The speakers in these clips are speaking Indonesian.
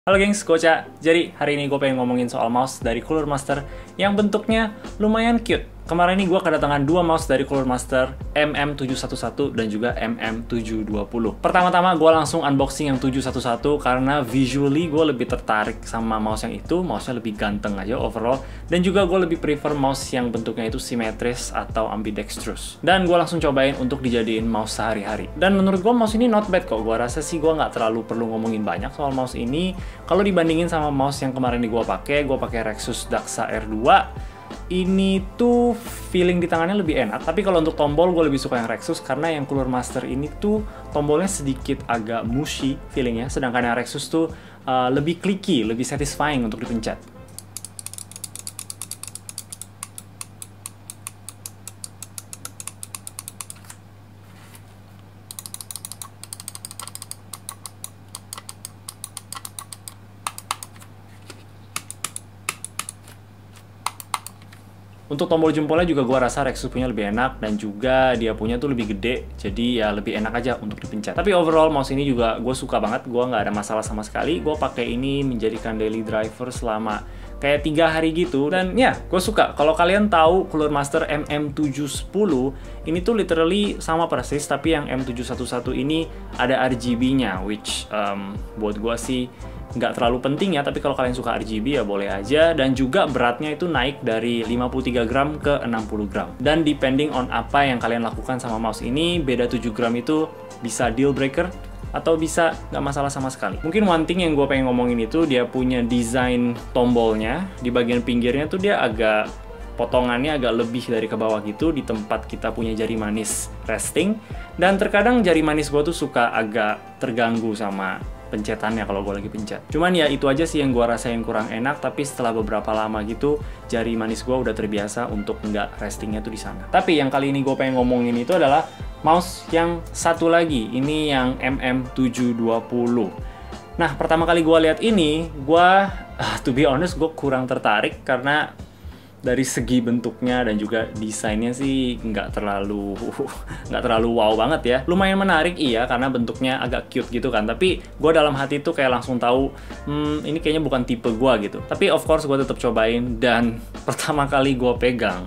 Halo gengs, Gocha. Jadi hari ini gue pengen ngomongin soal mouse dari Cooler Master yang bentuknya lumayan cute. Kemarin ini gue kedatangan dua mouse dari Cooler Master, MM711 dan juga MM720. Pertama-tama gue langsung unboxing yang 711 karena visually gue lebih tertarik sama mouse yang itu. Mouse-nya lebih ganteng aja overall. Dan juga gue lebih prefer mouse yang bentuknya itu simetris atau ambidextrous. Dan gue langsung cobain untuk dijadiin mouse sehari-hari. Dan menurut gue mouse ini not bad kok. Gue rasa sih gue nggak terlalu perlu ngomongin banyak soal mouse ini. Kalau dibandingin sama mouse yang kemarin gue pakai Rexus Daxa R2, ini tuh feeling di tangannya lebih enak. Tapi kalau untuk tombol gue lebih suka yang Rexus karena yang Cooler Master ini tuh tombolnya sedikit agak mushy feelingnya, sedangkan yang Rexus tuh lebih clicky, lebih satisfying untuk dipencet. Untuk tombol jempolnya juga gue rasa Rexus punya lebih enak dan juga dia punya tuh lebih gede, jadi ya lebih enak aja untuk dipencet. Tapi overall mouse ini juga gue suka banget, gue nggak ada masalah sama sekali. Gue pakai ini menjadikan daily driver selama kayak 3 hari gitu, dan ya gue suka. Kalau kalian tahu Cooler Master MM710 ini tuh literally sama persis, tapi yang M711 ini ada RGB-nya, which buat gue sih nggak terlalu penting ya, tapi kalau kalian suka RGB ya boleh aja. Dan juga beratnya itu naik dari 53 gram ke 60 gram. Dan depending on apa yang kalian lakukan sama mouse ini, beda 7 gram itu bisa deal breaker atau bisa nggak masalah sama sekali. Mungkin one thing yang gue pengen ngomongin itu dia punya desain tombolnya. Di bagian pinggirnya tuh dia agak potongannya agak lebih dari ke bawah gitu, di tempat kita punya jari manis resting. Dan terkadang jari manis gue tuh suka agak terganggu sama pencetannya kalau gue lagi pencet. Cuman ya itu aja sih yang gue rasain kurang enak, tapi setelah beberapa lama gitu jari manis gue udah terbiasa untuk nggak restingnya tuh di sana. Tapi yang kali ini gue pengen ngomongin itu adalah mouse yang satu lagi, ini yang MM720. Nah, pertama kali gue lihat ini, gue to be honest gue kurang tertarik karena dari segi bentuknya dan juga desainnya sih nggak terlalu wow banget ya. Lumayan menarik iya karena bentuknya agak cute gitu kan, tapi gue dalam hati tuh kayak langsung tahu ini kayaknya bukan tipe gue gitu. Tapi of course gue tetap cobain, dan pertama kali gue pegang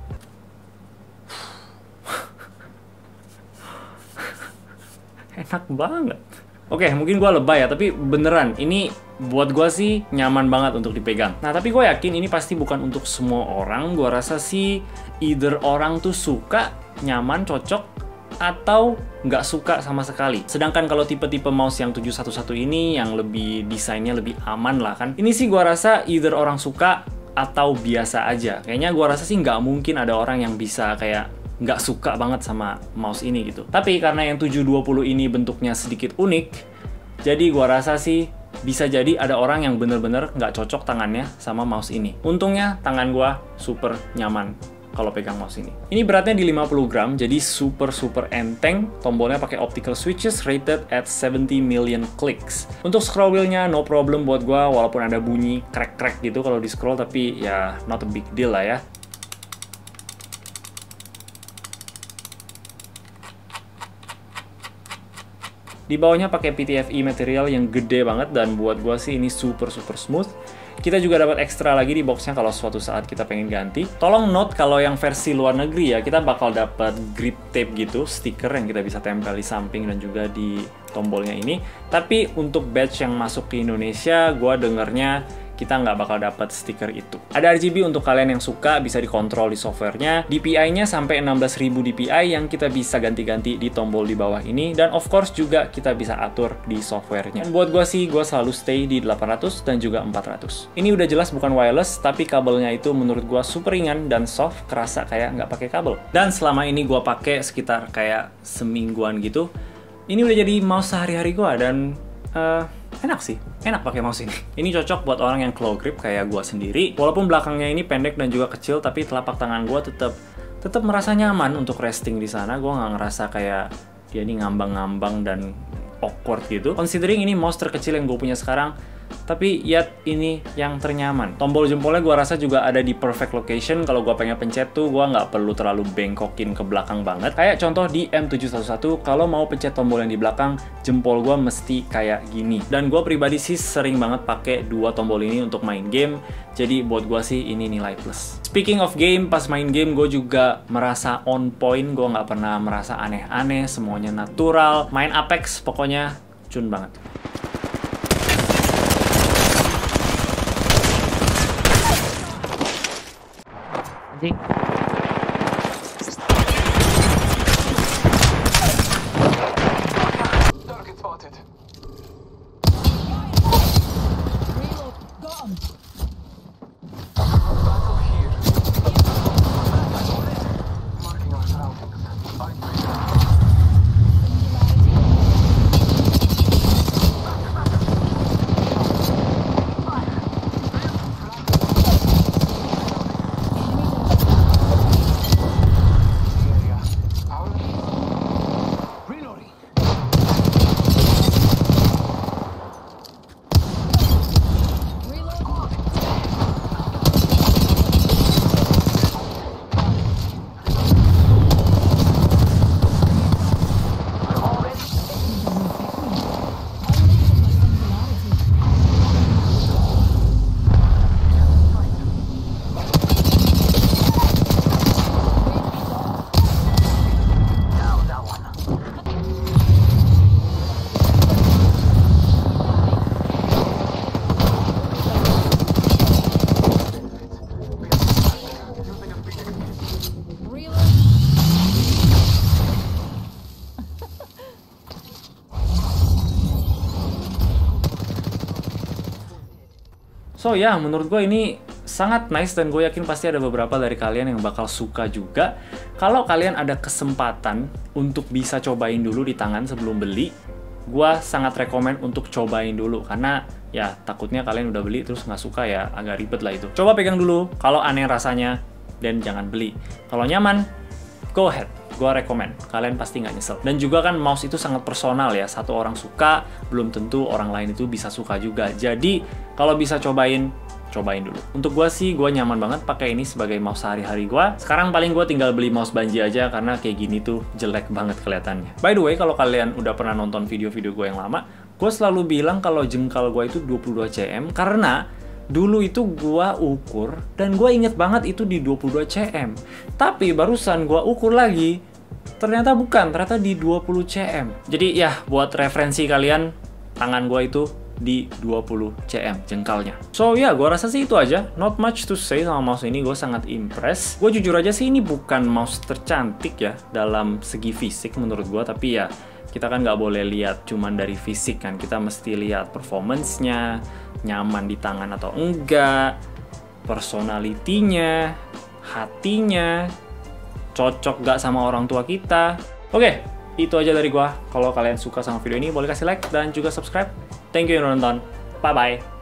enak banget. Oke, mungkin gue lebay ya, tapi beneran ini buat gue sih nyaman banget untuk dipegang. Nah, tapi gue yakin ini pasti bukan untuk semua orang. Gue rasa sih either orang tuh suka, nyaman, cocok, atau nggak suka sama sekali. Sedangkan kalau tipe-tipe mouse yang 711 ini yang lebih desainnya lebih aman lah kan, ini sih gue rasa either orang suka atau biasa aja. Kayaknya gue rasa sih nggak mungkin ada orang yang bisa kayak nggak suka banget sama mouse ini gitu. Tapi karena yang 720 ini bentuknya sedikit unik, jadi gua rasa sih bisa jadi ada orang yang bener-bener nggak cocok tangannya sama mouse ini. Untungnya tangan gua super nyaman kalau pegang mouse ini. Ini beratnya di 50 gram, jadi super enteng. Tombolnya pakai optical switches rated at 70 million clicks. Untuk scroll wheelnya no problem buat gua, walaupun ada bunyi crack gitu kalau di scroll, tapi ya not a big deal lah ya. Di bawahnya pakai PTFE material yang gede banget, dan buat gua sih ini super smooth. Kita juga dapat ekstra lagi di boxnya kalau suatu saat kita pengen ganti. Tolong note kalau yang versi luar negeri ya, kita bakal dapat grip tape gitu, stiker yang kita bisa tempel di samping dan juga di tombolnya ini. Tapi untuk batch yang masuk ke Indonesia, gua dengernya kita nggak bakal dapat stiker itu. Ada RGB untuk kalian yang suka, bisa dikontrol di softwarenya. DPI-nya sampai 16.000 DPI yang kita bisa ganti-ganti di tombol di bawah ini. Dan of course juga kita bisa atur di softwarenya. Dan buat gue sih, gue selalu stay di 800 dan juga 400. Ini udah jelas bukan wireless, tapi kabelnya itu menurut gue super ringan dan soft, kerasa kayak nggak pakai kabel. Dan selama ini gue pakai sekitar kayak semingguan gitu. Ini udah jadi mouse sehari-hari gue, dan enak sih, enak pakai mouse ini. Ini cocok buat orang yang claw grip kayak gua sendiri. Walaupun belakangnya ini pendek dan juga kecil, tapi telapak tangan gua tetap merasa nyaman untuk resting di sana. Gua nggak ngerasa kayak dia ini ngambang-ngambang dan awkward gitu. Considering ini mouse terkecil yang gue punya sekarang, tapi yet ini yang ternyaman. Tombol jempolnya gue rasa juga ada di perfect location. Kalau gue pengen pencet tuh gue nggak perlu terlalu bengkokin ke belakang banget. Kayak contoh di M711, kalau mau pencet tombol yang di belakang, jempol gue mesti kayak gini. Dan gue pribadi sih sering banget pakai dua tombol ini untuk main game. Jadi buat gue sih ini nilai plus. Speaking of game, pas main game gue juga merasa on point. Gue nggak pernah merasa aneh-aneh, semuanya natural. Main Apex pokoknya cun banget. Anjing. Target spotted. Battle here. Marking our surroundings. So ya, menurut gue ini sangat nice dan gue yakin pasti ada beberapa dari kalian yang bakal suka juga. Kalau kalian ada kesempatan untuk bisa cobain dulu di tangan sebelum beli, gue sangat rekomen untuk cobain dulu. Karena ya takutnya kalian udah beli terus nggak suka ya, agak ribet lah itu. Coba pegang dulu, kalau aneh rasanya, dan jangan beli. Kalau nyaman, go ahead. Gue rekomen, kalian pasti nggak nyesel. Dan juga kan mouse itu sangat personal ya, satu orang suka, belum tentu orang lain itu bisa suka juga. Jadi, kalau bisa cobain dulu. Untuk gue sih, gue nyaman banget pakai ini sebagai mouse sehari-hari gue. Sekarang paling gue tinggal beli mouse Banji aja, karena kayak gini tuh jelek banget kelihatannya. By the way, kalau kalian udah pernah nonton video-video gue yang lama, gue selalu bilang kalau jengkal gue itu 22 cm, karena dulu itu gua ukur dan gua inget banget itu di 22 cm. Tapi barusan gua ukur lagi, ternyata bukan, ternyata di 20 cm. Jadi ya buat referensi kalian, tangan gua itu di 20 cm jengkalnya. So ya, gua rasa sih itu aja. Not much to say sama mouse ini, gua sangat impress. Gua jujur aja sih ini bukan mouse tercantik ya dalam segi fisik menurut gua, tapi ya kita kan nggak boleh lihat cuman dari fisik kan, kita mesti lihat performance-nya, nyaman di tangan atau enggak, personalitinya, hatinya, cocok nggak sama orang tua kita. Oke, itu aja dari gua. Kalau kalian suka sama video ini, boleh kasih like dan juga subscribe. Thank you yang udah nonton. Bye-bye.